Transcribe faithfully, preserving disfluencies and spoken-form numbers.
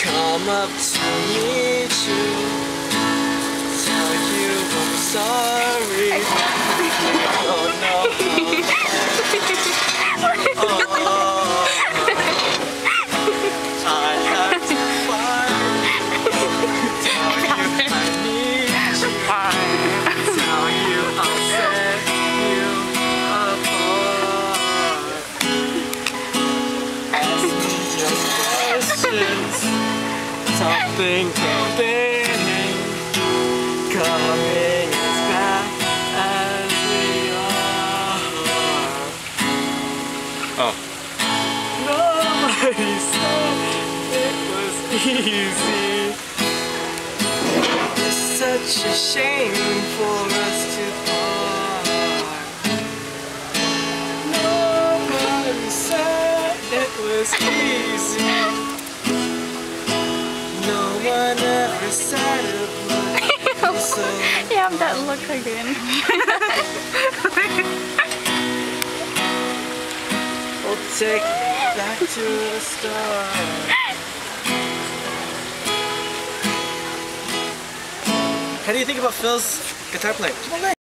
come up to meet you, tell you I'm sorry. Oh no. Oh, I have to find, tell you I need you, tell you I'll set you apart. Ask me your questions, something coming, coming as fast as we are. Oh. Nobody said it was easy. It's such a shame for us to part. Nobody said it was easy. No one ever said it was so. You have that look again. Oh, take me back to the start. How do you think about Phil's guitar playing?